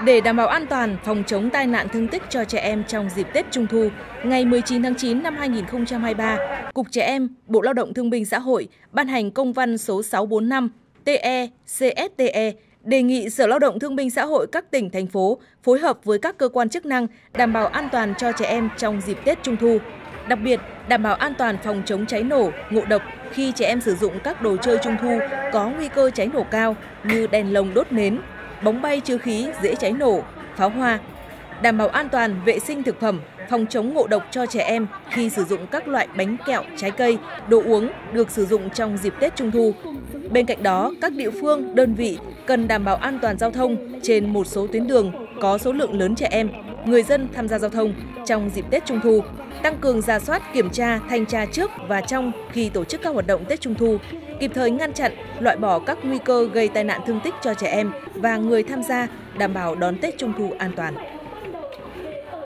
Để đảm bảo an toàn phòng chống tai nạn thương tích cho trẻ em trong dịp Tết Trung thu, ngày 19 tháng 9 năm 2023, Cục Trẻ Em, Bộ Lao động Thương binh Xã hội ban hành công văn số 645 TE-CSTE đề nghị Sở Lao động Thương binh Xã hội các tỉnh, thành phố phối hợp với các cơ quan chức năng đảm bảo an toàn cho trẻ em trong dịp Tết Trung thu. Đặc biệt, đảm bảo an toàn phòng chống cháy nổ, ngộ độc khi trẻ em sử dụng các đồ chơi Trung thu có nguy cơ cháy nổ cao như đèn lồng đốt nến, bóng bay chứa khí dễ cháy nổ, pháo hoa. Đảm bảo an toàn vệ sinh thực phẩm, phòng chống ngộ độc cho trẻ em khi sử dụng các loại bánh kẹo, trái cây, đồ uống được sử dụng trong dịp Tết Trung thu. Bên cạnh đó, các địa phương, đơn vị cần đảm bảo an toàn giao thông trên một số tuyến đường có số lượng lớn trẻ em, người dân tham gia giao thông trong dịp Tết Trung thu, tăng cường rà soát, kiểm tra, thanh tra trước và trong khi tổ chức các hoạt động Tết Trung thu, kịp thời ngăn chặn, loại bỏ các nguy cơ gây tai nạn thương tích cho trẻ em và người tham gia, đảm bảo đón Tết Trung thu an toàn.